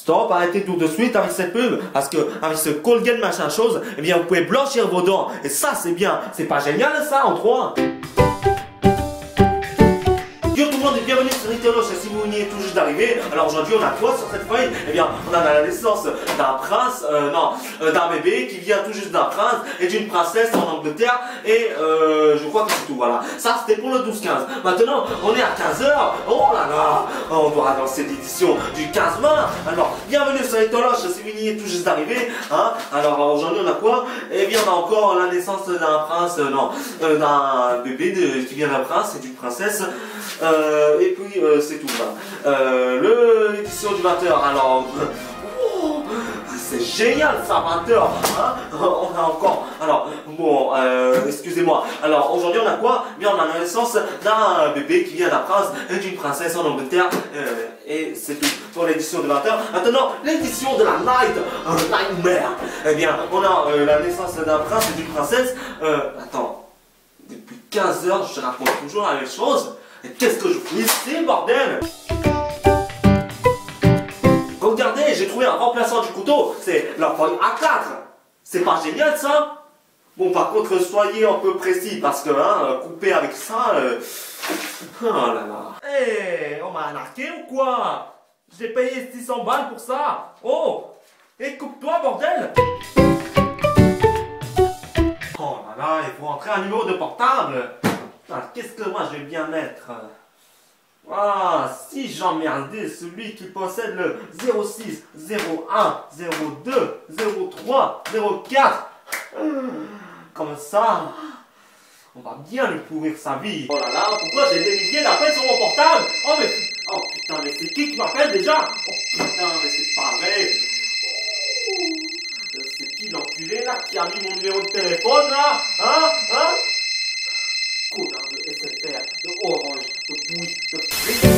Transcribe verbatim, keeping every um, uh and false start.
Stop, arrêtez tout de suite avec cette pub. Parce que avec ce Colgate machin chose, eh bien vous pouvez blanchir vos dents. Et ça c'est bien. C'est pas génial ça en trois. Yo tout le monde et bienvenue sur Riteloche. Si vous venez tout juste d'arriver, alors aujourd'hui on a quoi sur cette feuille? Eh bien on a la naissance d'un prince, euh, non, euh, d'un bébé qui vient tout juste d'un prince et d'une princesse en Angleterre. Et euh, je crois que c'est tout, voilà. Ça c'était pour le douze quinze. Maintenant on est à quinze heures. Oh là là, on doit avancer l'édition du quinze vingt. Alors bienvenue sur Riteloche si vous venez tout juste d'arriver, hein. Alors aujourd'hui on a quoi? Eh bien on a encore la naissance d'un prince, euh, non, euh, d'un bébé de, qui vient d'un prince et d'une princesse. Euh, et puis euh, c'est tout. Euh, L'édition du vingt heures. Alors, oh, c'est génial ça, vingt heures. Hein, on a encore. Alors, bon, euh, excusez-moi. Alors aujourd'hui on a quoi? Bien, on a la naissance d'un bébé qui vient d'un prince et d'une princesse en Angleterre. Euh, et c'est tout pour l'édition de vingt heures. Maintenant, l'édition de la Night euh, Nightmare. Eh bien, on a euh, la naissance d'un prince et d'une princesse. Euh, attends, depuis quinze heures, je raconte toujours la même chose. Et qu'est-ce que je fais ici, bordel? Regardez, j'ai trouvé un remplaçant du couteau. C'est la feuille A quatre. C'est pas génial, ça? Bon, par contre, soyez un peu précis, parce que, hein, couper avec ça... Euh... Oh là là. Hé, hey, on m'a arnaqué ou quoi? J'ai payé six cents balles pour ça. Oh, et coupe-toi, bordel. Oh là là, il faut entrer un numéro de portable. Qu'est-ce que moi je vais bien mettre? Ah, si j'emmerdais celui qui possède le zéro six, zéro un, zéro deux, zéro trois, zéro quatre. Comme ça, on va bien lui pourrir sa vie. Oh là là, pourquoi j'ai des milliers d'appels sur mon portable? Oh mais, oh putain, mais c'est qui qui m'appelle déjà? Oh putain, mais c'est pas vrai. Oh, c'est qui l'enculé là qui a mis mon numéro de téléphone là? Hein? Hein? Connard de S F R, de Orange, de Bouygues, de Free.